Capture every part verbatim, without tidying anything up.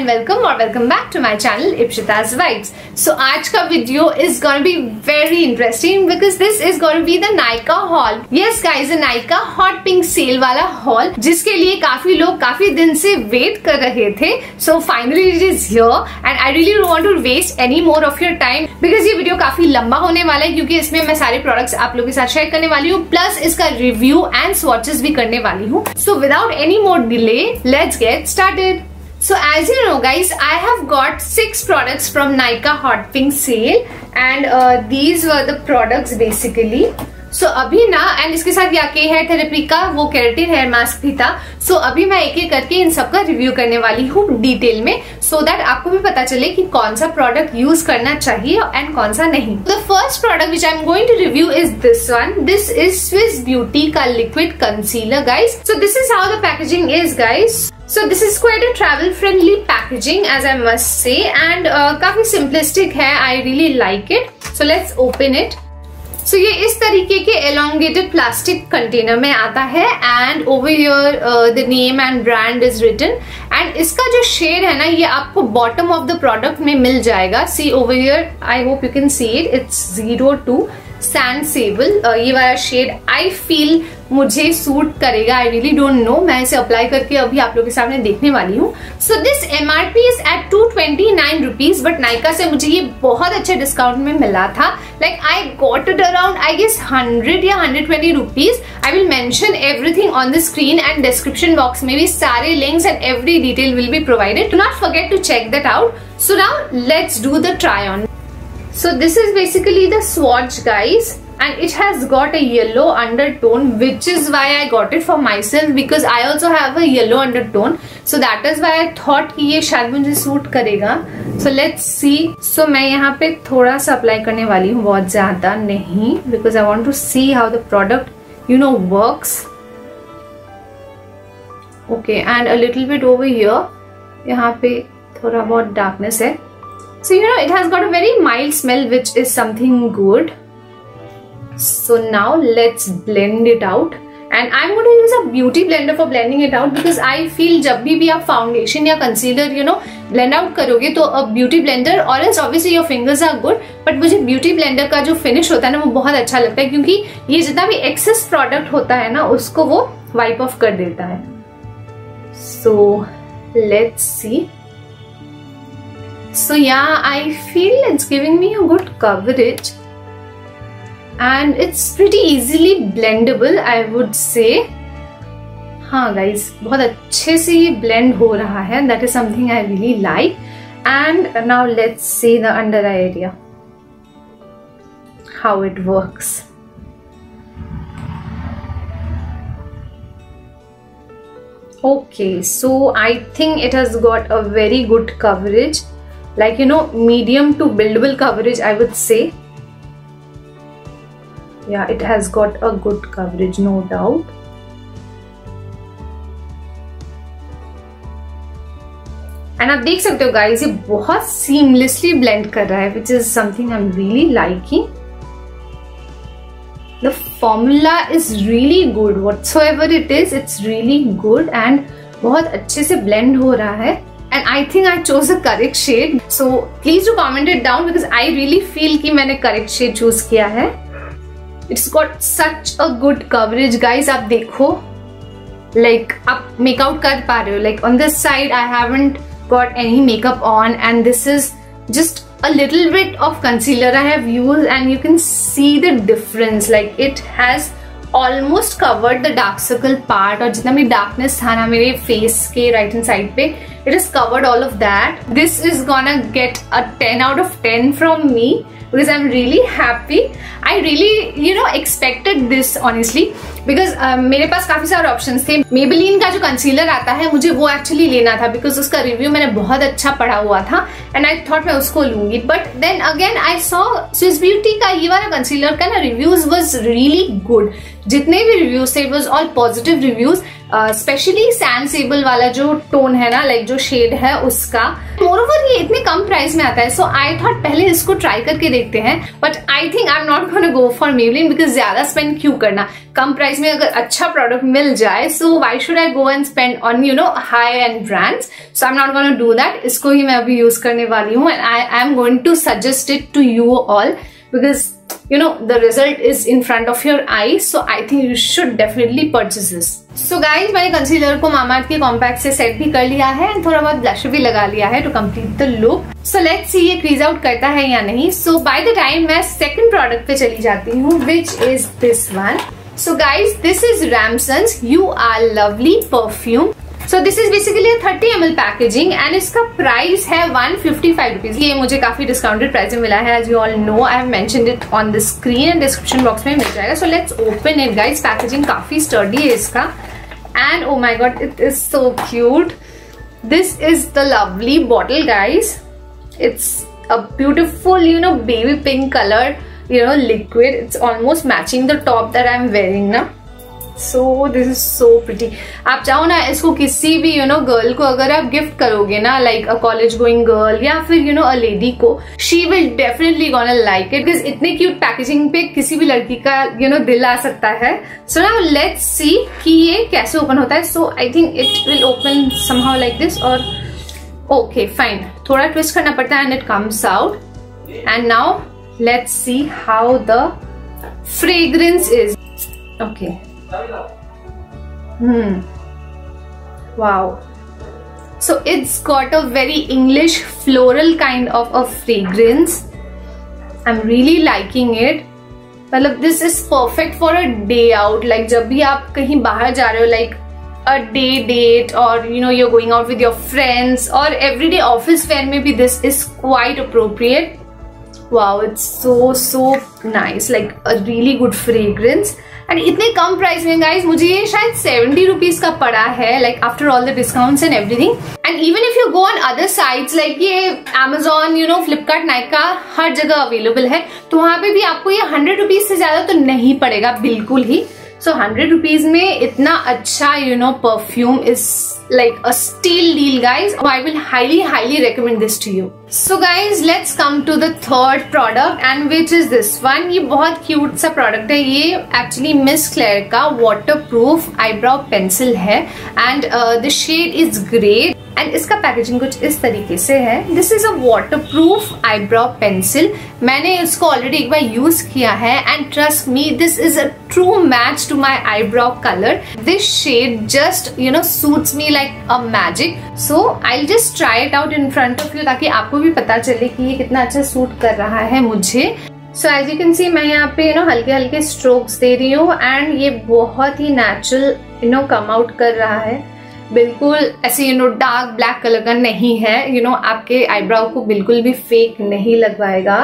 And welcome और welcome back to my channel Ipshita's vibes. So आज का video is gonna be very interesting because this is gonna be the Nykaa haul. Yes guys, the Nykaa hot pink sale वाला haul जिसके लिए काफी लोग काफी दिन से वेट कर रहे थे। So finally it is here and I really don't want to waste any more of your time because ये वीडियो काफी लंबा होने वाला है क्योंकि इसमें मैं सारे प्रोडक्ट्स आप लोगों के साथ शेयर करने वाली हूँ, प्लस इसका रिव्यू एंड स्वॉचेस भी करने वाली हूँ। So without any more delay let's get started. So as you know guys, I have got six products from Nykaa Hot Pink Sale and uh, these were the products basically. So अभी ना and इसके साथ याके hair therapy का वो keratin hair mask भी था। So अभी मैं एक एक करके इन सब का रिव्यू करने वाली हूँ डिटेल में so that आपको भी पता चले कि कौन सा प्रोडक्ट यूज करना चाहिए एंड कौन सा नहीं। The first product which I am going to review is this one. This is Swiss Beauty का liquid concealer guys. So this is how the packaging is guys. So this is quite a travel friendly packaging as I must say and uh, काफी simplistic है. I really like it. So let's open it. So ये इस तरीके के elongated plastic container में आता है and over here uh, the name and brand is written and इसका जो shade है ना ये आपको bottom of the product में मिल जाएगा. See over here, I hope you can see it. It's zero two Sand Sable. uh, ये वाला शेड आई फील मुझे सूट करेगा. आई रियली डोंट नो, मैं इसे अप्लाई करके अभी आप लोगों के सामने देखने वाली हूँ. So this MRP is at two twenty nine rupees but Nykaa से मुझे ये बहुत अच्छे डिस्काउंट में मिला था. Like I got it around I guess hundred या hundred twenty rupees. I will mention everything on the screen and description box में भी सारे links and every detail will be provided. Do not forget to check that out. So now let's do the try on. So this is basically the swatch guys and it has got a yellow undertone which is why I got it for myself because I also have a yellow undertone. So that is why I thought कि ये शायद मुझे suit करेगा. So let's see. So मैं यहाँ पे थोड़ा सा अप्लाई करने वाली हूँ, बहुत ज्यादा नहीं because I want to see how the product you know works. Okay, and a little bit over here. यहाँ पे थोड़ा बहुत darkness है. So you know it has got a very mild smell which is something good. So now let's blend it out and I'm going to use a beauty blender for blending it out because I feel जब भी भी आप foundation या concealer you know blend out करोगे तो a beauty blender or else obviously your fingers are good but मुझे beauty blender का जो finish होता है ना वो बहुत अच्छा लगता है क्योंकि ये जितना भी excess product होता है ना उसको वो wipe off कर देता है. So let's see. So yeah, I feel it's giving me a good coverage and it's pretty easily blendable I would say. हाँ guys, बहुत अच्छे से ये blend हो रहा है. That is something I really like. And now let's see the under eye area, how it works. Okay, so I think it has got a very good coverage. Like you know medium to buildable coverage I would say. Yeah, it has got a good coverage no doubt. And आप देख सकते हो guys ये बहुत seamlessly blend कर रहा है which is something I'm really liking. The formula is really good whatsoever it is, it's really good and बहुत अच्छे से blend हो रहा है. And I think I chose a correct shade. So please do comment it down because I really feel कि मैंने correct shade choose किया है. It's got such a good coverage guys. आप देखो, like आप make out कर पा रहे हो. Like on this side I haven't got any makeup on and this is just a little bit of concealer I have used and you can see the difference. Like it has almost covered the dark circle part और जितना भी darkness था ना मेरे face के right hand side पे, it has covered all of that. This is gonna get a ten out of ten from me because I'm really happy. I really you know expected this honestly because uh, मेरे पास काफी सारे options थे. Maybelline का जो concealer आता है मुझे वो actually लेना था because उसका review मैंने बहुत अच्छा पढ़ा हुआ था and I thought मैं उसको लूंगी. But then again I saw Swiss Beauty का ये वाला concealer का ना reviews was really good. जितने भी reviews थे it was all positive reviews. Specially sand sable वाला जो टोन है ना, लाइक जो शेड है उसका। मोरओवर ये इतने कम प्राइस में आता है, सो आई थॉट पहले इसको ट्राई करके देखते हैं, but I think I am not gonna go for Maybelline because ज्यादा स्पेंड क्यों करना, कम प्राइस में अगर अच्छा प्रोडक्ट मिल जाए, so why should I go and spend on you know high end brands. So I am not gonna do that. इसको ही मैं अभी यूज करने वाली हूँ and I I am going to suggest it to you all because you know the result is in front of your eyes, so I think you should definitely purchase this. So guys, मैंने concealer को मामाअर्थ के compact से set भी कर लिया है and थोड़ा बहुत ब्लश भी लगा लिया है to complete the look. So let's see ये क्रीज आउट करता है या नहीं। सो बाय द टाइम मैं सेकंड प्रोडक्ट पे चली जाती हूँ, which is this one. So guys, this is Ramsons you are lovely perfume. So this is basically thirty M L packaging and इसका प्राइस है वन फिफ्टी फाइव रुपीज। ये मुझे काफी डिस्काउंटेड प्राइस में मिला है, as you all no, I have mentioned it on the screen and description box में मिल जाएगा। So let's open it guys. Packaging काफी स्टर्डी है इसका and oh my God it is so cute. This is the lovely bottle guys. It's a beautiful you know baby pink colour you know liquid. It's almost matching the top that I am wearing ना। So this is so pretty. आप चाहो ना इसको किसी भी you know girl को अगर आप गिफ्ट करोगे ना, like a college going girl या फिर यू नो अ लेडी को, she will definitely gonna like it because इतने क्यूट पैकेजिंग पे किसी भी लड़की का यू नो दिल आ सकता है। सो नाउ लेट्स सी कि ये कैसे ओपन होता है। So I think it will open somehow like this और ओके फाइन, थोड़ा ट्विस्ट करना पड़ता है and it comes out. And now let's see how the fragrance is. Okay Hmm. Wow. So it's got a very English floral kind of a fragrance. I'm really liking it. मतलब this is perfect for a day out. Like जब भी आप कहीं बाहर जा रहे हो, like a day date or you know you're going out with your friends or everyday office wear में भी this is quite appropriate. Wow, it's so so nice. Like a really good fragrance. And इतने कम price में guys मुझे ये शायद seventy rupees का पड़ा है, like after all the discounts and everything. And even if you go on other sites like ये Amazon you know Flipkart Nykaa हर जगह अवेलेबल है, तो वहां पे भी आपको ये हंड्रेड रुपीज से ज्यादा तो नहीं पड़ेगा बिल्कुल ही। सो हंड्रेड रुपीज में इतना अच्छा you know perfume is like a steal deal guys. I will highly highly recommend this to you. So guys, let's come to the third product and which is this one. ये बहुत cute सा product है। ये actually Miss Claire का waterproof eyebrow pencil है and uh, the shade is great and इसका packaging कुछ इस तरीके से है। This is a waterproof eyebrow pencil. मैंने इसको ऑलरेडी एक बार यूज किया है and trust me, this is a true match to my eyebrow color. This shade just you know suits me like a magic. So I'll just try it out in front of you ताकि आपको भी पता चले कि ये कितना अच्छा suit कर रहा है मुझे। So as you can see, मैं यहाँ पे you know हल्के हल्के स्ट्रोक्स दे रही हूँ एंड ये बहुत ही natural you know come out कर रहा है। बिल्कुल ऐसे you know dark black colour का नहीं है, यू नो आपके आईब्राउ को बिल्कुल भी फेक नहीं लगवाएगा।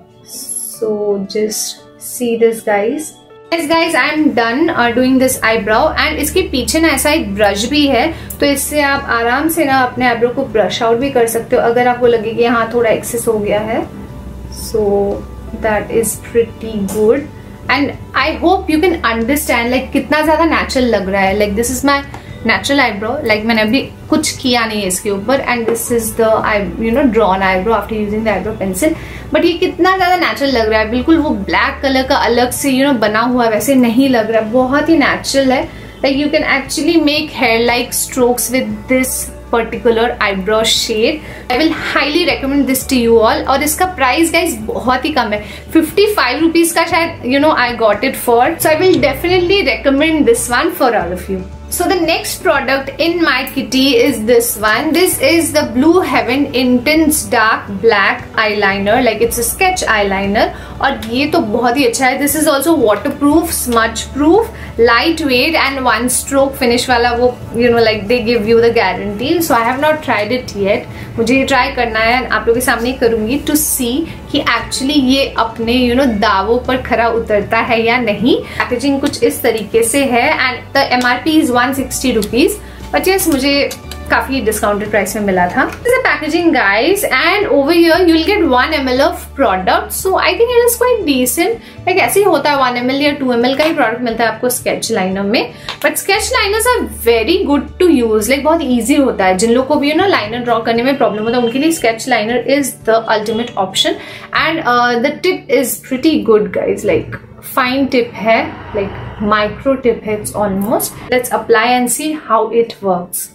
So just see this guys. Yes guys, I am done uh, doing this eyebrow and इसके पीछे ना ऐसा एक ब्रश भी है, तो इससे आप आराम से ना अपने आईब्रो को ब्रश आउट भी कर सकते हो अगर आपको लगे कि हाँ थोड़ा एक्सेस हो गया है। So that is pretty good and I hope you can understand like कितना ज्यादा नेचुरल लग रहा है। Like this is my natural eyebrow, like मैंने अभी कुछ किया नहीं है इसके ऊपर and this is the I you know drawn eyebrow after using the eyebrow pencil. But ये कितना ज्यादा नेचुरल लग रहा है, बिल्कुल वो ब्लैक कलर का अलग से यू नो बना हुआ वैसे नहीं लग रहा है, बहुत ही नेचुरल है। Like you can actually make hair like strokes with this particular eyebrow shade. I will highly recommend this to you all. और इसका प्राइस गाइज बहुत ही कम है, फिफ्टी फाइव रुपीज का शायद you know I got it for. So I will definitely recommend this one for all of you. So the next product in my kitty is this one. This is the Blue Heaven Intense Dark Black Eyeliner. Like it's a sketch eyeliner. और ये तो बहुत ही अच्छा है। This is also waterproof, smudge proof, lightweight and one stroke finish वाला वो you know like they give you the guarantee. So I have not tried it yet. मुझे ये ट्राई करना है, आप लोगों के सामने करूंगी to see कि actually ये अपने you know दावों पर खरा उतरता है या नहीं। पैकेजिंग कुछ इस तरीके से है and the M R P is one sixty rupees. But yes मुझे काफी डिस्काउंटेड प्राइस में मिला था. This is the packaging guys, and over here you'll get one milliliter of product, so I think it is quite decent. Like ऐसे ही होता है one milliliter या two milliliter का ही प्रोडक्ट मिलता है आपको स्केच लाइनर में. But sketch liners are very good to use, like बहुत ईजी होता है. जिन लोग को भी यू नो लाइनर ड्रॉ करने में प्रॉब्लम होता है उनके लिए sketch liner is the ultimate option. And the tip is pretty good guys, like fine tip है, लाइक माइक्रो टिप है it's almost. Let's apply and see how it works.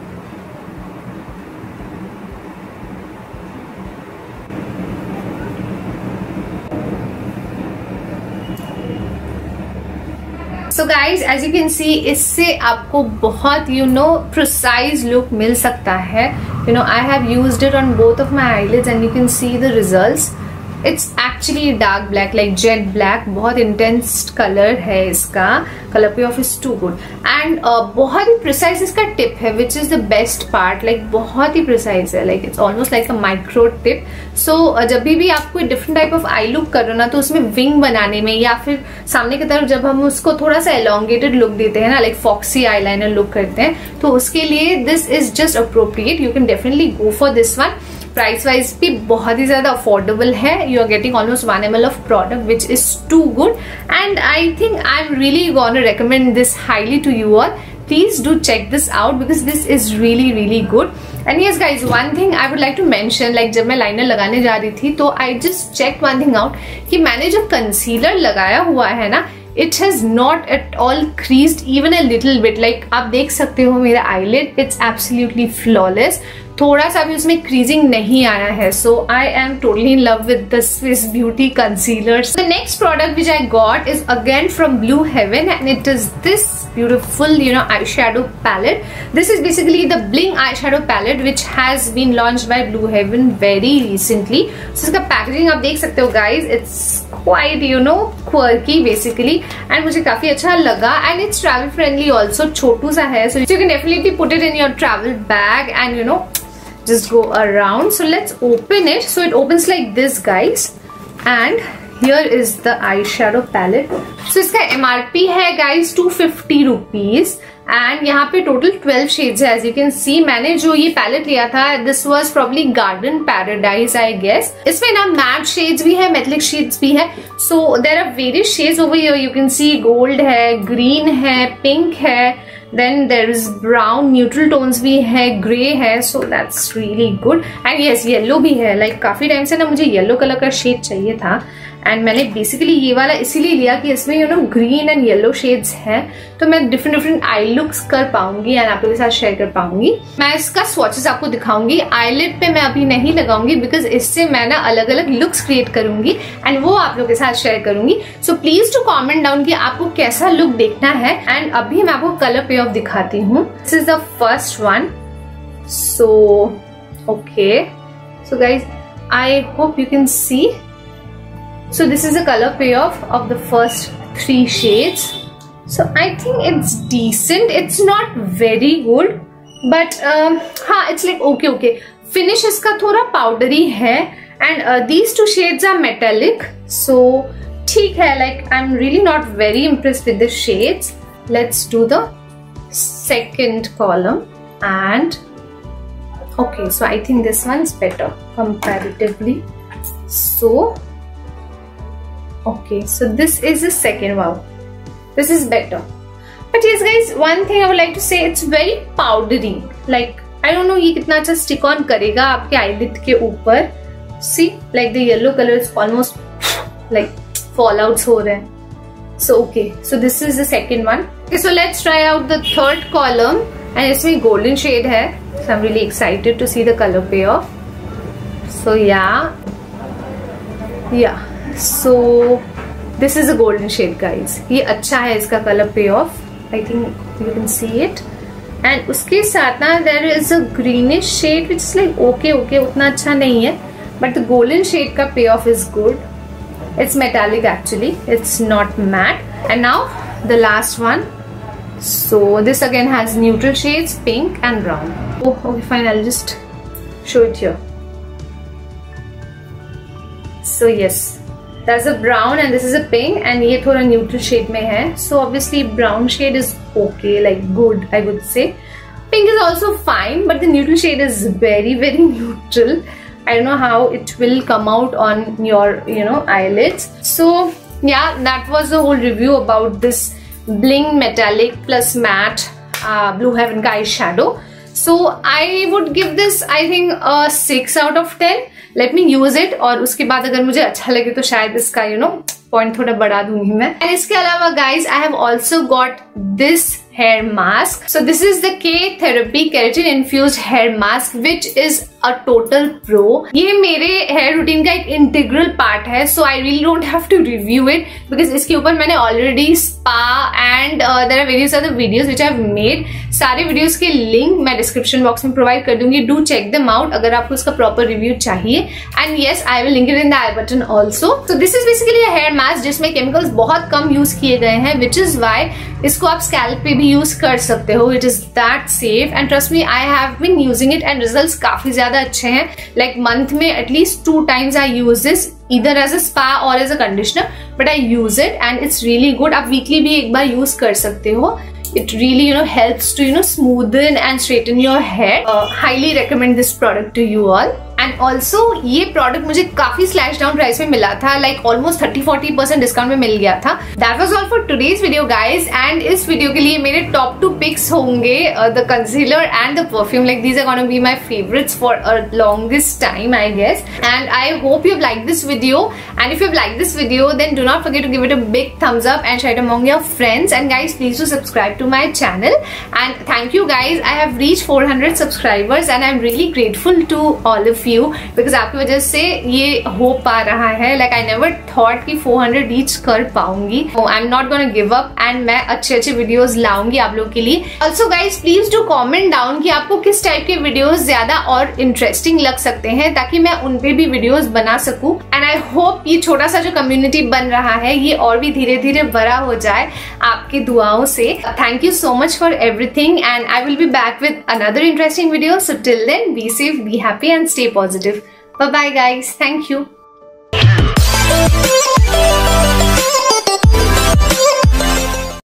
So guys, as you can see, इससे आपको बहुत you know precise look मिल सकता है. You know I have used it on both of my eyelids and you can see the results. It's actually dark black, like jet black. बहुत intense color है इसका. Color payoff is too good. And uh, बहुत ही precise इसका tip है, which is the best part. Like बहुत ही precise है. Like it's almost like a micro tip. So uh, जब भी भी आप कोई different type of eye look करो ना, तो उसमें wing बनाने में या फिर सामने की तरफ जब हम उसको थोड़ा सा elongated look देते हैं ना, like foxy eyeliner look करते हैं, तो उसके लिए this is just appropriate. You can definitely go for this one. Price wise भी बहुत ही ज्यादा अफोर्डेबल है. You are getting almost one M L of product which is too good, and I think I am really gonna recommend this highly to you all. Please do check this out because this is really really good. And yes guys, one thing I would like to mention, like जब मैं liner लगाने जा रही थी तो I just checked one thing out कि मैंने जो कंसीलर लगाया हुआ है ना, it has not at all creased even a little bit. Like आप देख सकते हो मेरा eyelid, it's absolutely flawless. थोड़ा सा भी उसमें क्रीजिंग नहीं आया है. So I am totally in love with the Swiss Beauty concealer. The next product which I got is again from Blue Heaven and it is this beautiful you know eyeshadow palette. This is basically the bling eyeshadow palette which has been launched by Blue Heaven very recently. So इसका packaging आप देख सकते हो guys, it's quite you know quirky basically and मुझे काफी अच्छा लगा and it's travel friendly also. छोटू सा है, so you can definitely put it in your travel bag and you know just go around. So let's open it. So it opens like this guys, and here is the eyeshadow palette. So इसका M R P है guys two fifty rupees and यहाँ पे total twelve shades है. As you can see, मैंने जो ये palette लिया था, this was probably Garden Paradise I guess. इसमें ना matte shades भी है, metallic shades भी है. So there are various shades over here. You can see gold है, green है, pink है, then there is brown, neutral tones भी है, grey है. So that's really good. And yes, yellow भी है. Like काफी टाइम से ना मुझे yellow कलर का शेड चाहिए था एंड मैंने बेसिकली ये वाला इसीलिए लिया कि इसमें you know green and yellow shades हैं, तो मैं डिफरेंट डिफरेंट आई लुक्स कर पाऊंगी एंड आप लोगों के साथ शेयर कर पाऊंगी. मैं इसका स्वॉचेस आपको दिखाऊंगी. आईलिड पे मैं अभी नहीं लगाऊंगी बिकॉज इससे मैं ना अलग अलग लुक्स क्रिएट करूंगी एंड वो आप लोगों के साथ शेयर करूंगी. So please to comment down कि आपको कैसा लुक देखना है. एंड अभी मैं आपको कलर पे ऑफ दिखाती हूँ. This is the first one. So okay, so guys I hope you can see. So this is the color payoff of the first three shades. So I think it's decent. It's not very good, but um, हाँ, it's like okay okay. Finish इसका थोड़ा powdery है and uh, these two shades are metallic. So ठीक है. Like I'm really not very impressed with the shades. Let's do the second column and okay. So I think this one is better comparatively. So. Okay, so this is the second. Wow, this is better. But yes guys, one thing I would like to say, it's very powdery. Like I don't know ये कितना अच्छा stick on करेगा आपके eyelid के ऊपर. See, like the yellow color is almost like fallouts हो रहे हैं. So okay, so this is the second one. Okay, so let's try out the third column and इसमें golden shade है. So I'm really excited to see the color payoff. So yeah, yeah. So this is a golden shade guys. ये अच्छा है इसका colour pay off. I think you can see it. And उसके साथ ना there is a greenish shade which is like okay okay, उतना अच्छा नहीं है. But the golden shade का pay off is good. It's metallic actually. It's not matte. And now the last one. So this again has neutral shades, pink and brown. Oh okay fine, I'll just show it here. So yes. There's a brown and this is a pink and ये थोड़ा neutral shade में है. So obviously brown shade is okay, like good I would say. Pink is also fine, but the neutral shade is very very neutral. I don't know how it will come out on your, you know, eyelids. So yeah, that was the whole review about this Bling Metallic plus Matte uh, Blue Heaven का eyeshadow. So I would give this, I think, a six out of ten. Let me use it, और उसके बाद अगर मुझे अच्छा लगे तो शायद इसका, you know, पॉइंट थोड़ा बढ़ा दूंगी मैं. And इसके अलावा guys, I have also got this hair mask. So this is the K Therapy Keratin Infused Hair Mask, which is a total pro. ये मेरे hair routine का एक integral part है. So I really don't have to review it because इसके ऊपर मैंने already spa and uh, there are various other videos which I have made. सारे videos के link मैं description box में provide कर दूंगी. Do check them out अगर आपको इसका proper review चाहिए. And yes, I will link it in the I button also. So this is basically a hair mask जिसमें chemicals बहुत कम use किए गए हैं, which is why इसको आप scalp पे भी यूज कर सकते हो. It is that safe and trust me, I have been using it and results काफी ज्यादा अच्छे हैं. लाइक मंथ में at least two times I use this, either as a spa or as a conditioner, but I use it and it's really good. आप weekly भी एक बार use कर सकते हो. It really, you know, helps to, you know, smoothen and straighten your hair. Uh, highly recommend this product to you all. And also ये product मुझे काफी slash down price में मिला था, like almost thirty forty percent discount में मिल गया था. That was all for today's video guys. And इस वीडियो के लिए मेरे टॉप टू पिक्स होंगे the concealer and the perfume. Like these are gonna be my favourites for a longest time I guess. And I hope you have like this video. And if you have like this video then do not forget to give it a big thumbs up and share it among your friends. And guys please to subscribe to my channel. And thank you guys, I have reached four hundred subscribers and I am really grateful to all of you because आपकी वजह से ये हो पा रहा है. Like I never thought कि four hundred reach कर पाऊंगी. I am not gonna give up and मैं अच्छे अच्छे वीडियोस लाऊंगी आप लोगों के लिए. Also guys please do comment down कि आपको किस टाइप के वीडियोस ज्यादा और इंटरेस्टिंग लग सकते हैं ताकि मैं उन पे भी वीडियोस बना सकूं. एंड आई होप ये छोटा सा जो कम्युनिटी बन रहा है ये और भी धीरे धीरे बड़ा हो जाए आपकी दुआओं से. Thank you so much for everything and I will be back with another interesting video. So till then be safe, be happy and stay positive. Bye bye guys. Thank you.